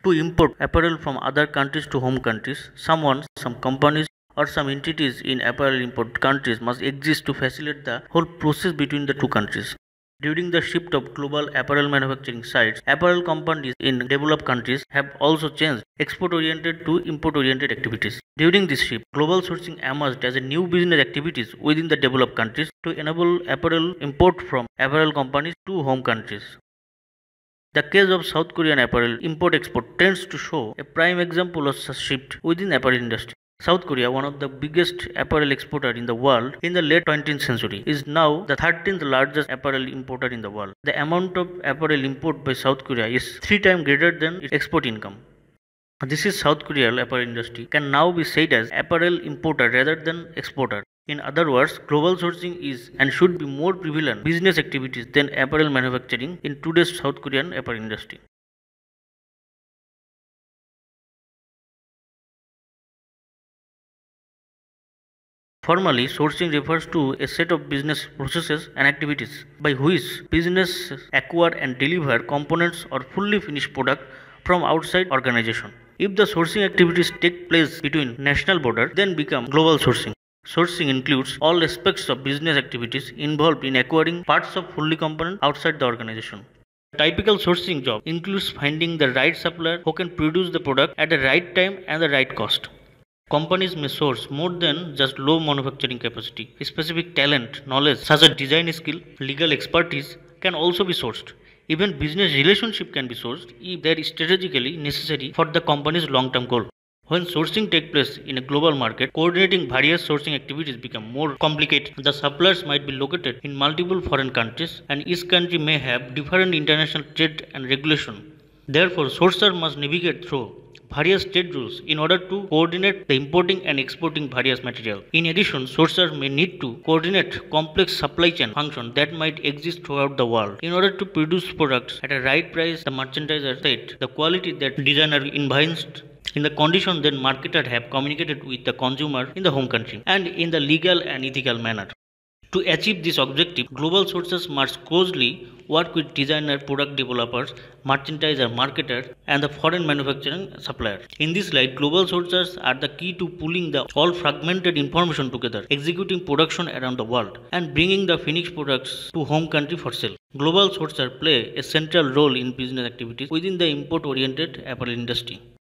to import apparel from other countries to home countries. Some companies or some entities in apparel import countries must exist to facilitate the whole process between the two countries. During the shift of global apparel manufacturing sites, apparel companies in developed countries have also changed export-oriented to import-oriented activities. During this shift, global sourcing emerged as a new business activities within the developed countries to enable apparel import from apparel companies to home countries. The case of South Korean apparel import-export tends to show a prime example of such shift within apparel industry. South Korea, one of the biggest apparel exporter in the world in the late 20th century, is now the 13th largest apparel importer in the world. The amount of apparel import by South Korea is 3 times greater than its export income. This is South Korean apparel industry can now be said as apparel importer rather than exporter. In other words, global sourcing is and should be more prevalent business activities than apparel manufacturing in today's South Korean apparel industry. Formally, sourcing refers to a set of business processes and activities by which businesses acquire and deliver components or fully finished product from outside organization. If the sourcing activities take place between national borders, then become global sourcing. Sourcing includes all aspects of business activities involved in acquiring parts of fully component outside the organization. Typical sourcing job includes finding the right supplier who can produce the product at the right time and the right cost. Companies may source more than just low manufacturing capacity. Specific talent, knowledge such as design skill, legal expertise can also be sourced. Even business relationship can be sourced if they are strategically necessary for the company's long-term goal. When sourcing takes place in a global market, coordinating various sourcing activities become more complicated. The suppliers might be located in multiple foreign countries and each country may have different international trade and regulation. Therefore, sourcer must navigate through various trade rules in order to coordinate the importing and exporting various material. In addition, sourcers may need to coordinate complex supply chain functions that might exist throughout the world. In order to produce products at a right price, the merchandiser set the quality that designer envisaged in the condition that marketer have communicated with the consumer in the home country and in the legal and ethical manner. To achieve this objective, global sources must closely work with designer, product developers, merchandiser, marketer, and the foreign manufacturing supplier. In this light, global sources are the key to pulling the all fragmented information together, executing production around the world, and bringing the finished products to home country for sale. Global sources play a central role in business activities within the import-oriented apparel industry.